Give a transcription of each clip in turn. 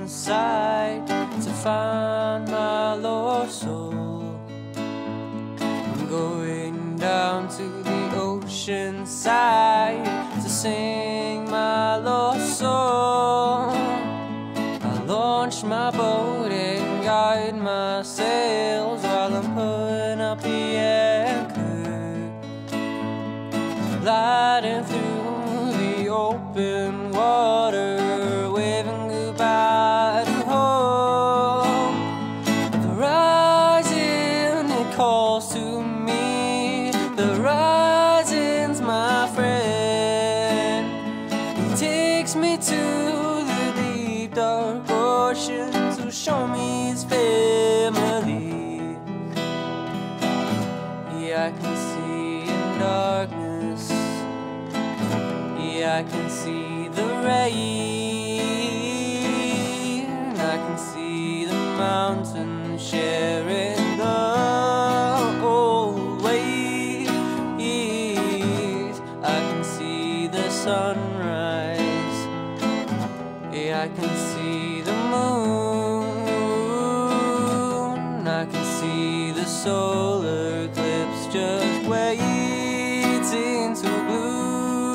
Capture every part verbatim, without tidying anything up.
inside to find my lost soul. I'm going down to the ocean side to sing my lost soul. I launch my boat and guide my sails while I'm putting up the anchor, gliding through the open water, waving goodbye to home. The horizon, it calls to me. The horizon's my friend. He takes me to the deep dark ocean to show me his family. Yeah, I can see in darkness. Yeah, I can see the rain. I can see the mountains sharing the old ways. I can see the sunrise. Yeah, I can see the moon. I can see the solar eclipse just waiting to bloom.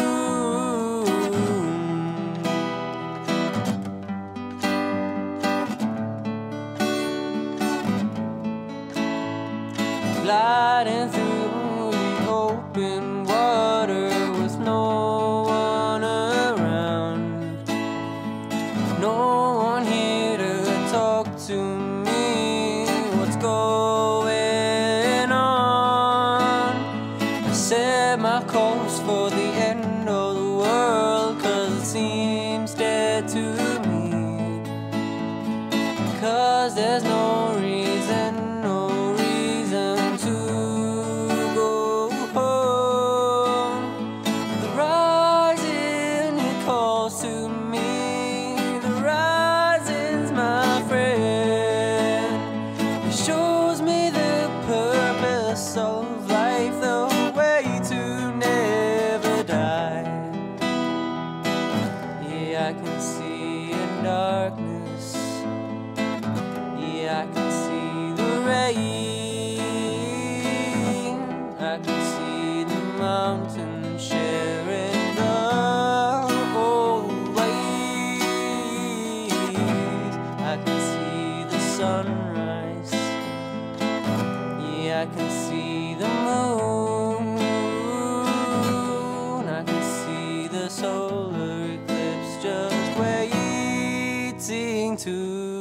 Gliding through the open water with no one around, no one here to talk to me. What's going on? I set my course for the end of the world, 'cause it seems dead to me. 'Cause there's no reason, no reason to go home. The rising, it calls to me. The rising's my friend. It shows me the purpose of life, the way to never die. Yeah, I can see in darkness. Yeah, I can see the rain. I can see the mountains sharing the old ways. I can see the sunrise. Yeah, I can see the moon. I can see the solar eclipse just waiting to